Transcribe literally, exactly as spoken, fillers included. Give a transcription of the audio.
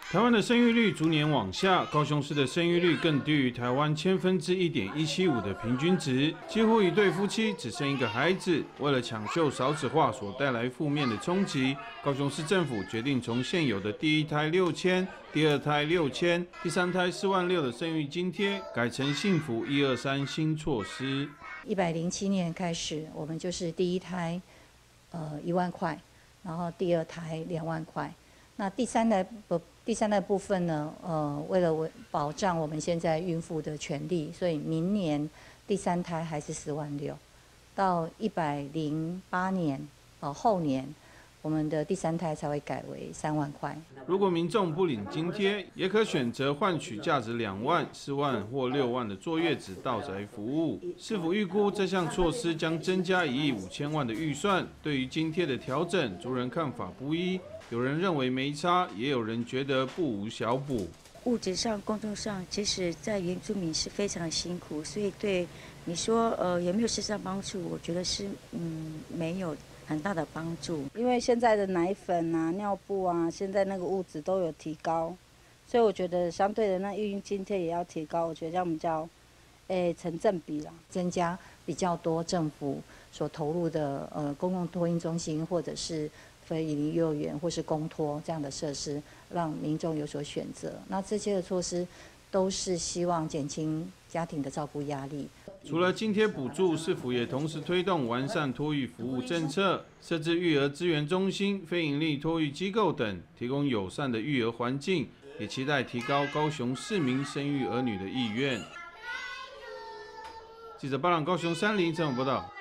台湾的生育率逐年往下，高雄市的生育率更低于台湾千分之一点一七五的平均值，几乎一对夫妻只生一个孩子。为了抢救少子化所带来负面的冲击，高雄市政府决定从现有的第一胎六千、第二胎六千、第三胎四万六的生育津贴，改成幸福一二三新措施。 一百零七年开始，我们就是第一胎，呃一万块，然后第二胎两万块。那第三胎不，第三胎部分呢，呃，为了保障我们现在孕妇的权利，所以明年第三胎还是四万六，到一百零八年，呃后年，我们的第三胎才会改为三万块。 如果民众不领津贴，也可选择换取价值两万、四万或六万的坐月子到宅服务。市府预估这项措施将增加一亿五千万的预算。对于津贴的调整，族人看法不一。有人认为没差，也有人觉得不无小补。 物质上、工作上，其实在原住民是非常辛苦，所以对你说，呃，有没有实质上帮助？我觉得是，嗯，没有很大的帮助。 因为现在的奶粉啊、尿布啊，现在那个物质都有提高，所以我觉得相对的那育婴津贴也要提高，我觉得这样比较，诶，成正比啦， 增加比较多政府所投入的呃公共托婴中心或者是非营利幼儿园或是公托这样的设施，让民众有所选择。那这些的措施都是希望减轻家庭的照顾压力。 除了津贴补助，市府也同时推动完善托育服务政策，设置育儿资源中心、非营利托育机构等，提供友善的育儿环境，也期待提高高雄市民生育儿女的意愿。记者巴朗高雄三林采访报道。